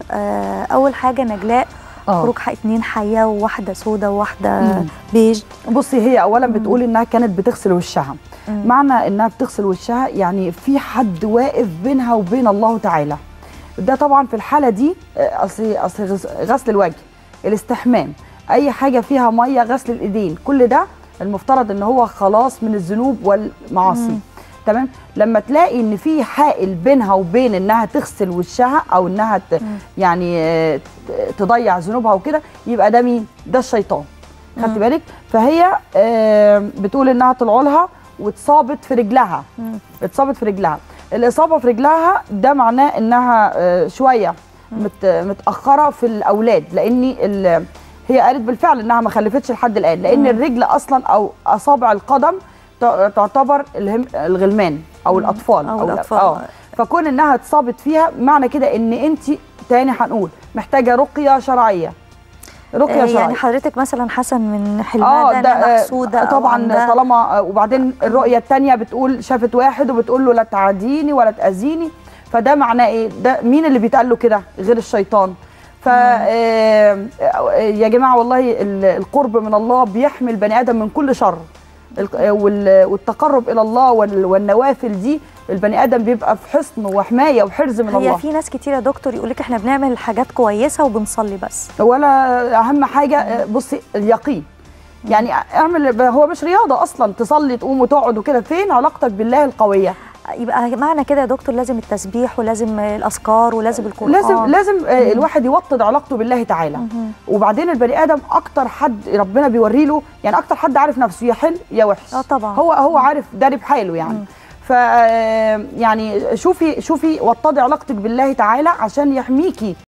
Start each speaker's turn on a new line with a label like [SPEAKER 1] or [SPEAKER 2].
[SPEAKER 1] اول حاجه نجلاء خروج 2 حيه وواحده سودا وواحده بيج.
[SPEAKER 2] بصي هي اولا بتقول انها كانت بتغسل وشها. معنى انها بتغسل وشها يعني في حد واقف بينها وبين الله تعالى. ده طبعا في الحاله دي اصل غسل الوجه، الاستحمام، اي حاجه فيها ميه، غسل الايدين، كل ده المفترض ان هو خلاص من الذنوب والمعاصي. تمام. لما تلاقي ان في حائل بينها وبين انها تغسل وشها او انها يعني تضيع ذنوبها وكده، يبقى ده مين؟ ده الشيطان. خدت بالك؟ فهي بتقول انها طلعوا لها واتصابت في رجلها. اتصابت في رجلها. الاصابه في رجلها ده معناه انها شويه متاخره في الاولاد، لان هي قالت بالفعل انها ما خلفتش لحد الان، لان الرجل اصلا او اصابع القدم تعتبر الغلمان او الاطفال
[SPEAKER 1] او الاطفال.
[SPEAKER 2] فكون انها اتصابت فيها معنى كده ان انت تاني هنقول محتاجه رقيه شرعيه. رقيه شرعيه
[SPEAKER 1] يعني حضرتك مثلا حسن من حلمها ده محسوده
[SPEAKER 2] طبعا طالما. وبعدين الرؤيه الثانيه بتقول شافت واحد وبتقول له لا تعاديني ولا تاذيني، فده معناه ايه؟ ده مين اللي بيتقال له كده غير الشيطان؟ ف يا جماعه والله القرب من الله بيحمي البني ادم من كل شر، والتقرب الى الله والنوافل دي البني ادم بيبقى في حصن وحمايه وحرز من الله.
[SPEAKER 1] هي في ناس كتير يا دكتور يقول لك احنا بنعمل حاجات كويسه وبنصلي بس،
[SPEAKER 2] ولا اهم حاجه بصي اليقين. يعني اعمل، هو مش رياضه اصلا تصلي تقوم وتقعد وكده، فين علاقتك بالله القويه؟
[SPEAKER 1] يبقى معنى كده يا دكتور لازم التسبيح ولازم الاذكار ولازم القران،
[SPEAKER 2] لازم الواحد يوطد علاقته بالله تعالى. وبعدين البني ادم اكتر حد ربنا بيوري له، يعني اكتر حد عارف نفسه يا حلو يا وحش.
[SPEAKER 1] طبعا
[SPEAKER 2] هو عارف داري بحاله يعني. ف يعني شوفي وطدي علاقتك بالله تعالى عشان يحميكي